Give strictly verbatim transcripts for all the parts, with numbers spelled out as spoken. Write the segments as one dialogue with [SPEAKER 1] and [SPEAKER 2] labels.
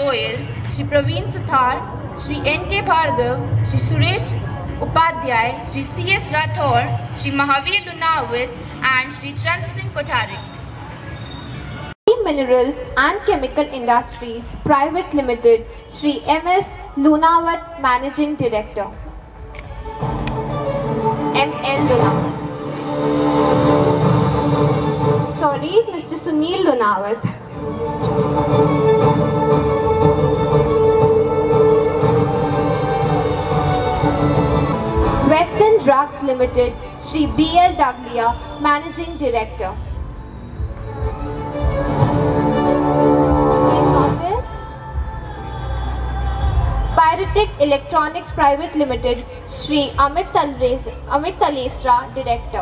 [SPEAKER 1] Goyal, Shri Praveen Suthar, Shri N K Bhargav, Shri Suresh Upadhyay, Shri C S Rathore, Shri Mahavir Lunawat and Shri Chandra Singh Kothari.
[SPEAKER 2] Minerals and Chemical Industries Private Limited, Shri M S Lunawat, Managing Director. M L Lunawat. Sorry, Mister Sunil Lunawat. Western Drugs Limited, Shri B L Daglia, Managing Director. Pyretic Electronics Private Limited, Shri Amit Talres, Amit Talesra, Director.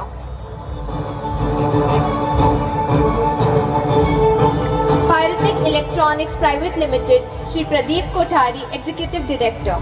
[SPEAKER 2] Pyretic Electronics Private Limited, Shri Pradeep Kothari, Executive Director.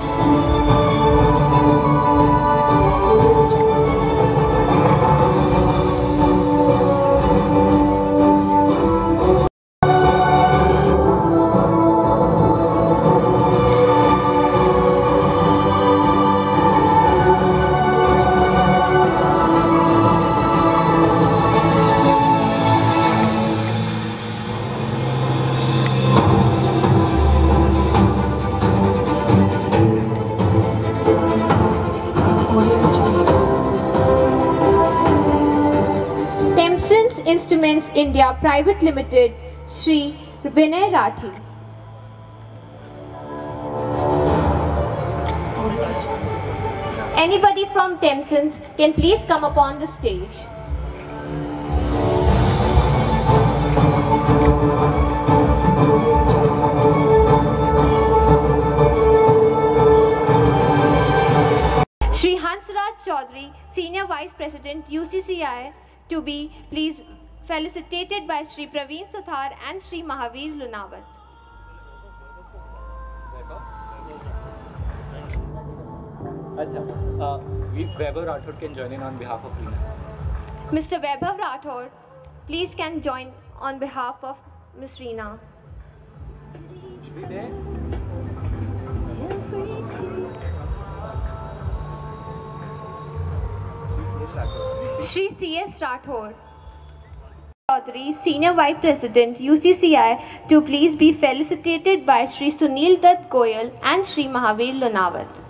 [SPEAKER 2] Instruments India Private Limited, Shri Vinay Rathi. Anybody from Thamsons can please come upon the stage. Shri Hansraj Chaudhary, Senior Vice President U C C I, to be please felicitated by Shri Praveen Suthar and Shri Mahavir Lunawat.
[SPEAKER 3] Achha, uh, Vaibhav Rathod can join in on behalf of Reena.
[SPEAKER 2] Mister Vaibhav Rathod, please can join on behalf of Miss Reena. Shri C S Rathod Chaudhary, Senior Vice President U C C I, to please be felicitated by Shri Sunil Dutt Goyal and Shri Mahavir Lunawat.